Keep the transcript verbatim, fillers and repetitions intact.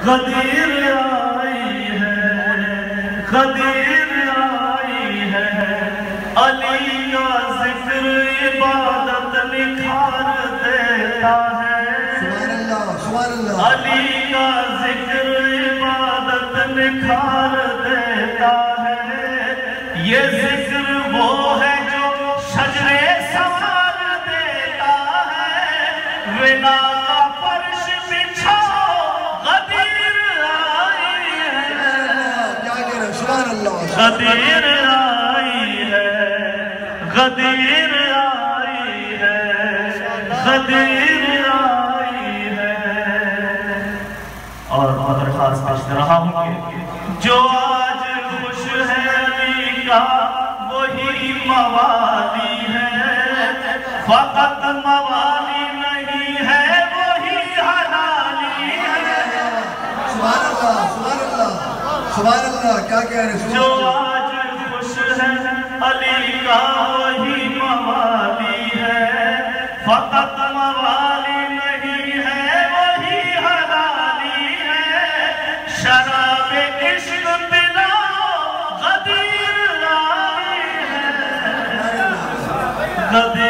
غدیر آئی ہے، غدیر آئی ہے، علی کا ذکر عبادت نکھار دیتا ہے، سبحان اللہ سبحان اللہ، علی کا ذکر عبادت نکھار دیتا ہے، یہ ذکر وہ ہے جو شجرے سوار دیتا ہے، ولا کا فرش بچھا غدیر آئی ہے، کیا کہہ رہے ہیں؟ سبحان اللہ، غدیر آئی ہے، غدیر آئی ہے، غدیر آئی ہے۔ اور بہت خاص پیش رہا ہوں کہ جو آج خوش ہے علی کا وہی موالی ہے، فقط موالی نہیں ہے وہی حلالی ہے، سبحان اللہ سبحان اللہ سبحان اللہ، کیا کہہ رہے ہیں؟ جو آج خوش ہے علی کا وہی موالی ہے، فقط موالی نہیں ہے وہی حلالی ہے، شراب عشق پلا غدیر آئی ہے، غدیر